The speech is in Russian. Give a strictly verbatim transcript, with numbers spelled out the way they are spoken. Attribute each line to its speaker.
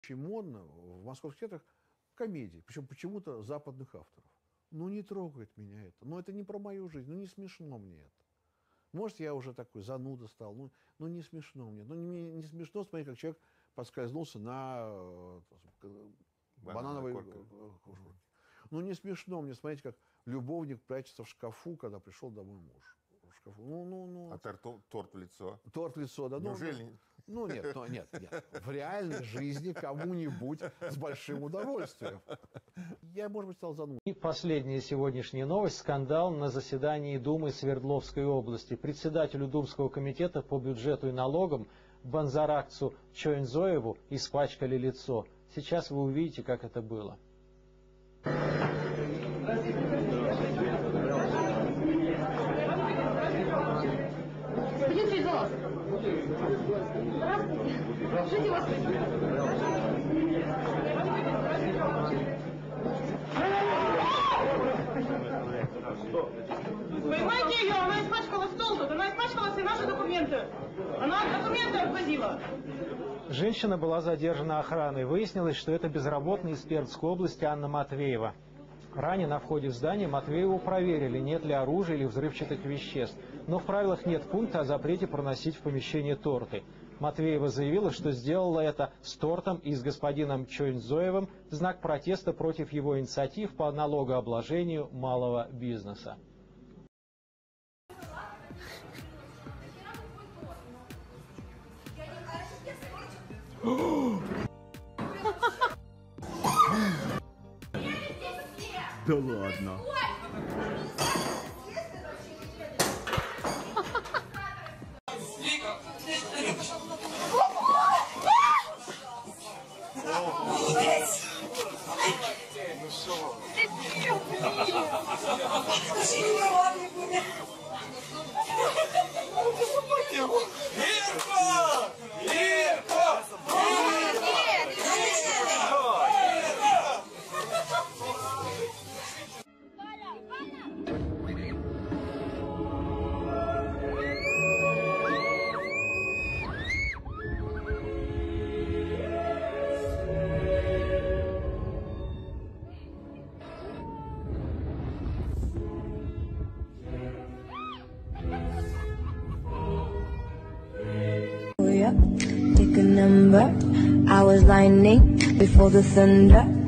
Speaker 1: Очень модно в московских театрах комедии, причем почему-то западных авторов. Ну, не трогает меня это. Ну, это не про мою жизнь. Ну, не смешно мне это. Может, я уже такой зануда стал. Ну, ну не смешно мне. Ну, не, не смешно смотреть, как человек подскользнулся на э, банановой кожурке. Ну, не смешно мне смотреть, как любовник прячется в шкафу, когда пришел домой муж. В шкафу. Ну, ну, ну.
Speaker 2: А торт, торт в лицо?
Speaker 1: Торт в лицо, да.
Speaker 2: Неужели?
Speaker 1: Ну, ну нет, ну, нет, нет. В реальной жизни кому-нибудь с большим удовольствием. Я, может быть, стал занудой.
Speaker 3: И последняя сегодняшняя новость. Скандал на заседании Думы Свердловской области. Председателю Думского комитета по бюджету и налогам Банзаракцу Чоинзоеву испачкали лицо. Сейчас вы увидите, как это было.
Speaker 4: Господин Чоинзоев, здравствуйте. Жите вас. Поймайте ее, она испачкала стол тут, она испачкала все наши документы. Она документы обвозила.
Speaker 3: Женщина была задержана охраной. Выяснилось, что это безработная из Пермской области Анна Матвеева. Ранее на входе в здание Матвееву проверили, нет ли оружия или взрывчатых веществ. Но в правилах нет пункта о запрете проносить в помещение торты. Матвеева заявила, что сделала это с тортом и с господином Чоинзоевым в знак протеста против его инициатив по налогообложению малого бизнеса.
Speaker 2: Да ладно.
Speaker 5: Pick a number. I was lining before the thunder.